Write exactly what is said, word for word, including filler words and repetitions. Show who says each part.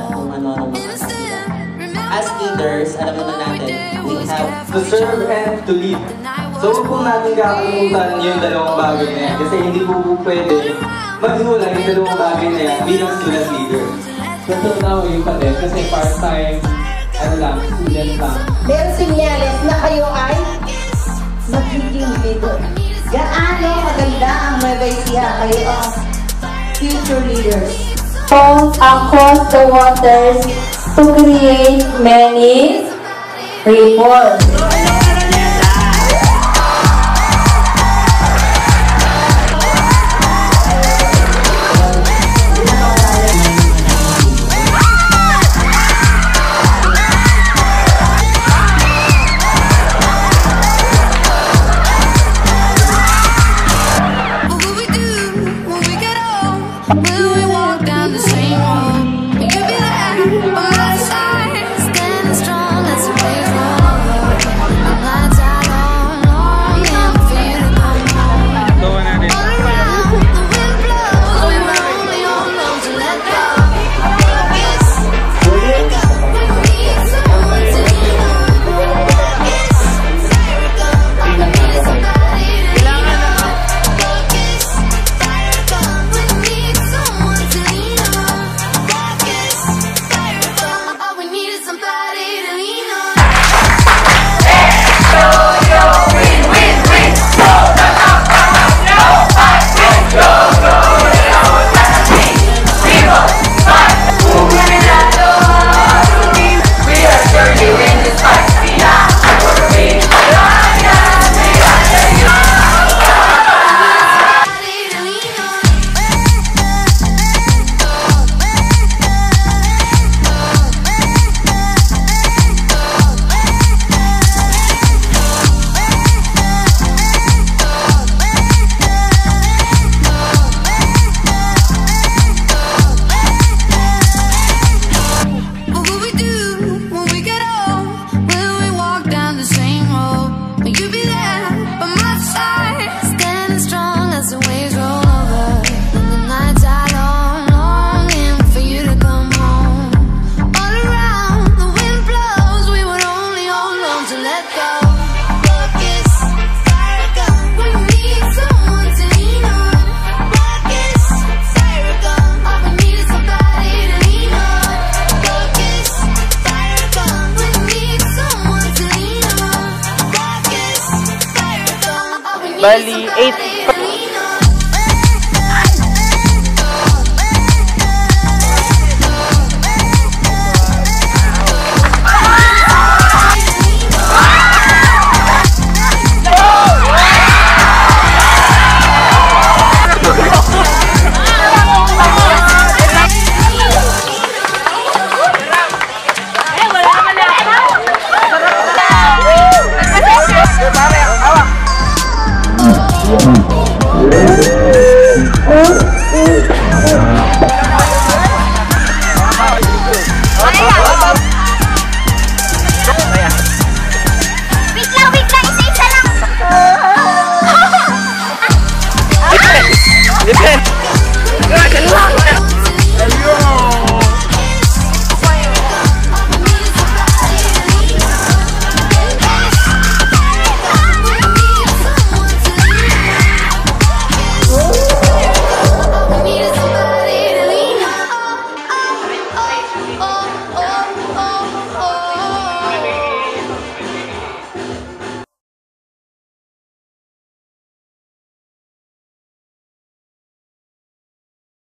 Speaker 1: kung ano-ano mga sila. As leaders, alam naman natin, we have
Speaker 2: to serve and to lead. So huwag po natin kakalimutan yung dalawang bagay na yan. Kasi hindi po po pwede maghiwalay yung dalawang bagay na yan bilang student leader. So now yung pa din, kasi part-time, ano lang, student lang.
Speaker 3: Meron sinyales na kayo ay magiging leader. Gaano maganda ang Nueva kayo ang future leaders.
Speaker 4: Float across the waters to create many ripples.
Speaker 5: Bali, eight